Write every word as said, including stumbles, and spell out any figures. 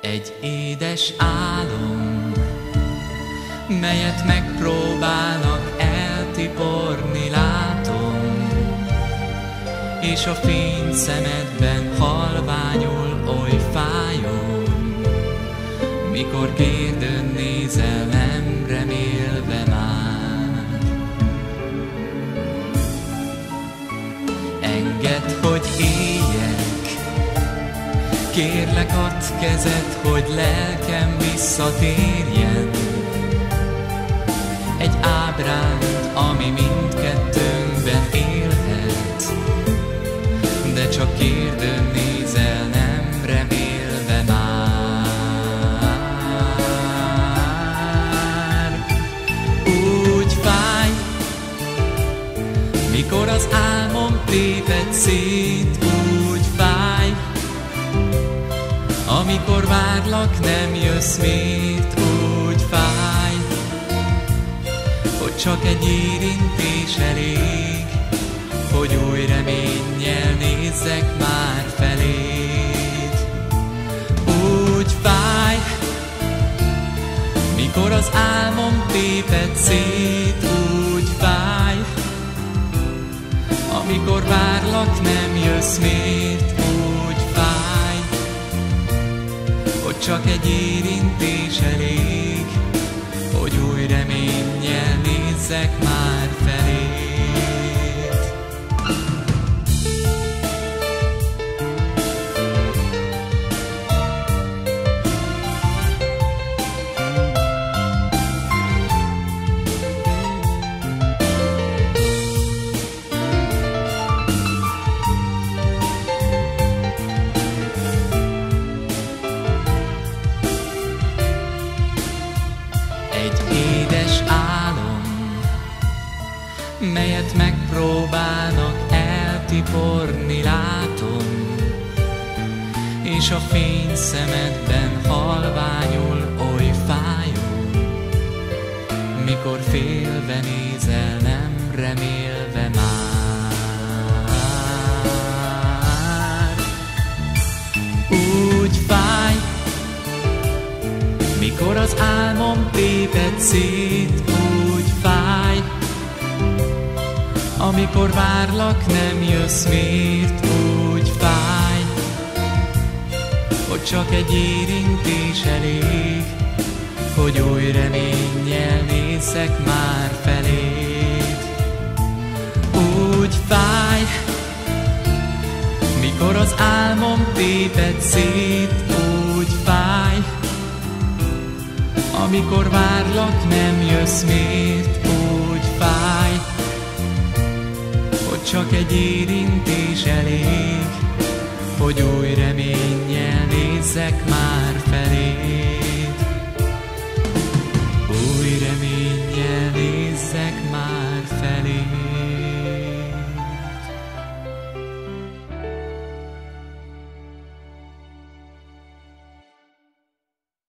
Egy édes álom, melyet megpróbálnak eltiporni, látom, és a fény szemedben halványul oly fájom, mikor kérdőn nézel, nem remélve már. Engedd, hogy éljek, kérlek, add kezed, hogy lelkem visszatérjen. Egy ábránd, ami mindkettőnkben élhet, de csak kérdőn nézel, nem remélve már. Úgy fáj, mikor az álmom téped szét, úgy fáj, amikor várlak, nem jössz miért, úgy fáj, hogy csak egy érintés elég, hogy új reménnyel nézzek már feléd. Úgy fáj, mikor az álmom téped szét, úgy fáj, amikor várlak, nem jössz miért, úgy fáj, hogy csak egy érintés elég, hogy új reménnyel nézzek már feléd. Egy édes álom, melyet megpróbálnak eltiporni, látom, és a fény szemedben halványul oly fájom, mikor félve nézel, nem remélve már. Úgy fáj, mikor az álmom téped szét, úgy fáj, amikor várlak, nem jössz miért, úgy fáj, hogy csak egy érintés elég, hogy új reménnyel nézzek már feléd. Úgy fáj, mikor az álmom téped szét, úgy fáj, amikor várlak, nem jössz miért, úgy fáj, hogy csak egy érintés elég, hogy új reménnyel nézzek már